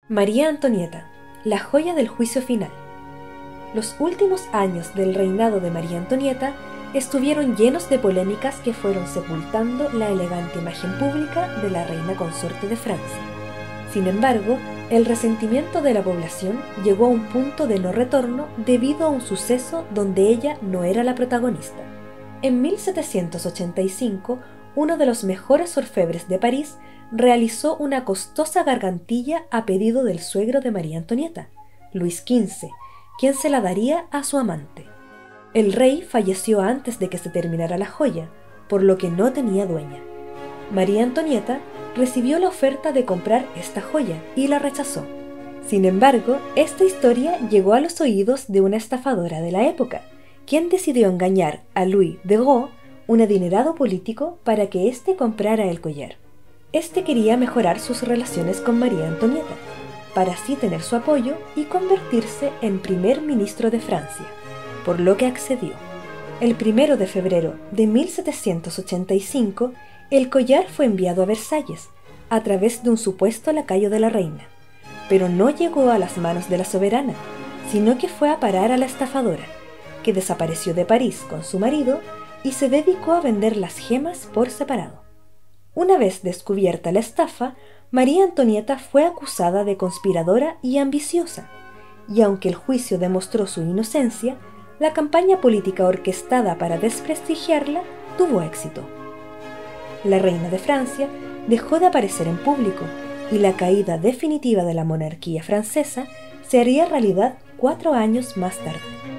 María Antonieta, la joya del juicio final. Los últimos años del reinado de María Antonieta estuvieron llenos de polémicas que fueron sepultando la elegante imagen pública de la reina consorte de Francia. Sin embargo, el resentimiento de la población llegó a un punto de no retorno debido a un suceso donde ella no era la protagonista. En 1785, uno de los mejores orfebres de París realizó una costosa gargantilla a pedido del suegro de María Antonieta, Luis XV, quien se la daría a su amante. El rey falleció antes de que se terminara la joya, por lo que no tenía dueña. María Antonieta recibió la oferta de comprar esta joya y la rechazó. Sin embargo, esta historia llegó a los oídos de una estafadora de la época, quien decidió engañar a Louis de Gaulle, un adinerado político, para que éste comprara el collar. Este quería mejorar sus relaciones con María Antonieta, para así tener su apoyo y convertirse en primer ministro de Francia, por lo que accedió. El 1 de febrero de 1785, el collar fue enviado a Versalles, a través de un supuesto lacayo de la reina, pero no llegó a las manos de la soberana, sino que fue a parar a la estafadora, que desapareció de París con su marido y se dedicó a vender las gemas por separado. Una vez descubierta la estafa, María Antonieta fue acusada de conspiradora y ambiciosa, y aunque el juicio demostró su inocencia, la campaña política orquestada para desprestigiarla tuvo éxito. La reina de Francia dejó de aparecer en público y la caída definitiva de la monarquía francesa se haría realidad 4 años más tarde.